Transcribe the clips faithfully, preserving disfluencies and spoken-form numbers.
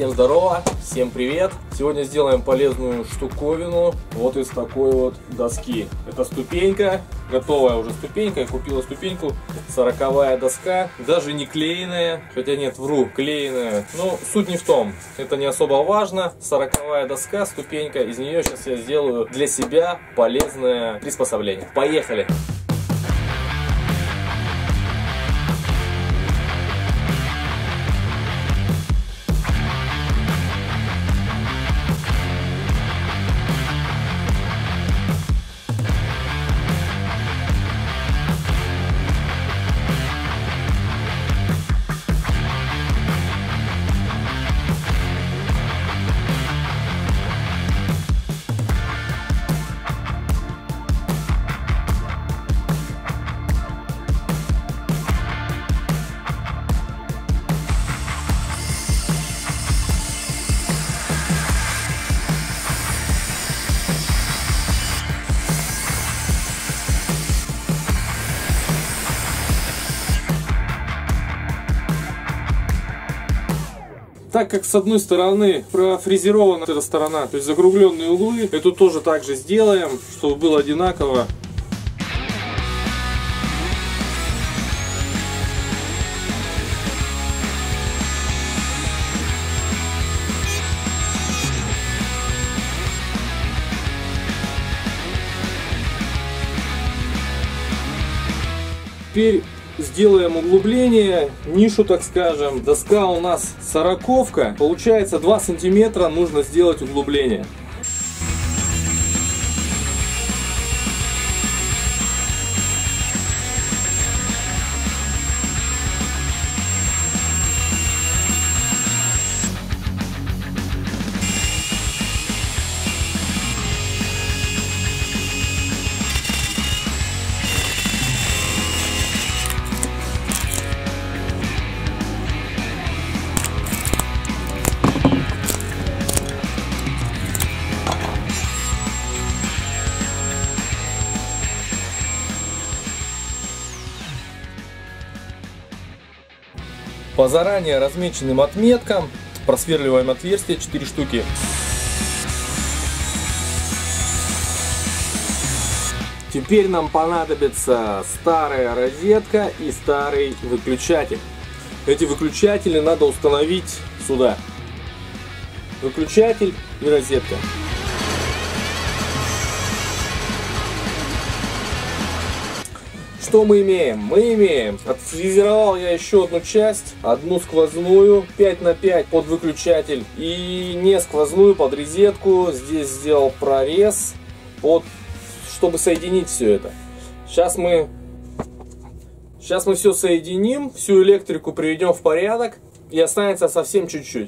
Всем здорово, всем привет! Сегодня сделаем полезную штуковину вот из такой вот доски. Это ступенька, готовая уже ступенька. Я купила ступеньку, сороковая доска, даже не клееная, хотя нет, вру, клееная. Но суть не в том, это не особо важно. сороковая доска, ступенька, из нее сейчас я сделаю для себя полезное приспособление. Поехали! Так как с одной стороны профрезерована эта сторона, то есть закругленные углы, эту тоже так же сделаем, чтобы было одинаково. Теперь сделаем углубление, нишу, так скажем. Доска у нас сороковка, получается два сантиметра нужно сделать углубление. По заранее размеченным отметкам просверливаем отверстия, четыре штуки. Теперь нам понадобится старая розетка и старый выключатель. Эти выключатели надо установить сюда. Выключатель и розетка. Что мы имеем? Мы имеем, отфрезеровал я еще одну часть, одну сквозную пять на пять под выключатель и не сквозную под розетку. Здесь сделал прорез, под, чтобы соединить все это. Сейчас мы, сейчас мы все соединим, всю электрику приведем в порядок и останется совсем чуть-чуть.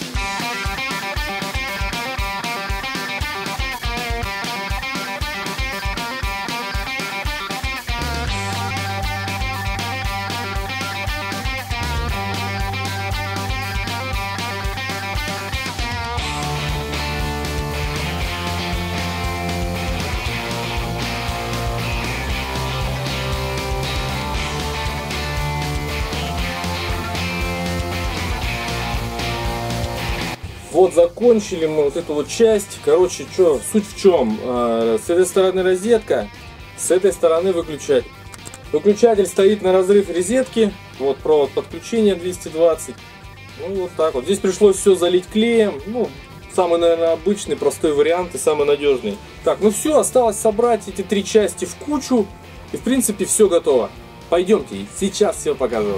Вот закончили мы вот эту вот часть. Короче, что, суть в чем? С этой стороны розетка, с этой стороны выключатель. Выключатель стоит на разрыв розетки. Вот провод подключения двести двадцать. Ну вот так вот. Здесь пришлось все залить клеем. Ну, самый, наверное, обычный, простой вариант и самый надежный. Так, ну все, осталось собрать эти три части в кучу. И в принципе все готово. Пойдемте, сейчас все покажу.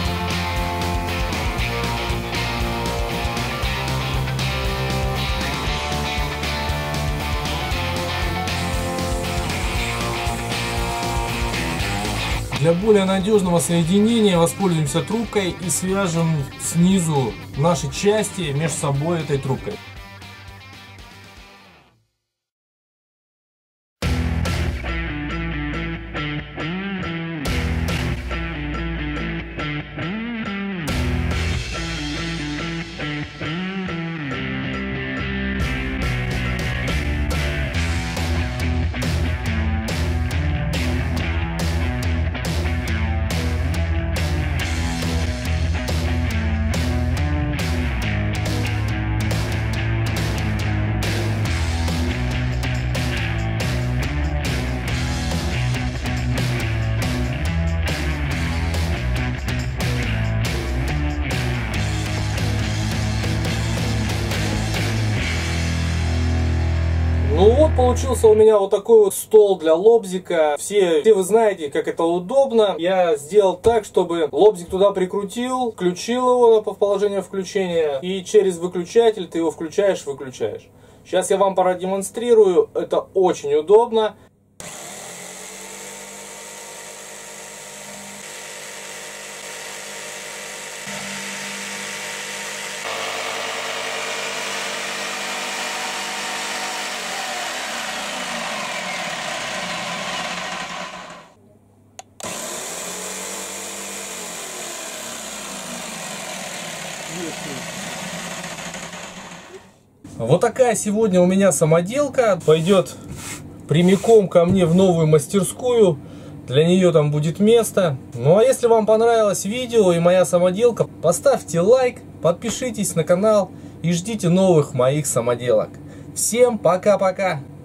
Для более надежного соединения воспользуемся трубкой и свяжем снизу наши части между собой этой трубкой. получился у меня вот такой вот стол для лобзика. Все, все вы знаете, как это удобно. Я сделал так, чтобы лобзик туда прикрутил, включил его в положение включения, и через выключатель ты его включаешь, выключаешь. Сейчас я вам продемонстрирую. Это очень удобно. Вот такая сегодня у меня самоделка. Пойдет прямиком ко мне в новую мастерскую. Для нее там будет место. Ну а если вам понравилось видео и моя самоделка, поставьте лайк, подпишитесь на канал и ждите новых моих самоделок. Всем пока-пока!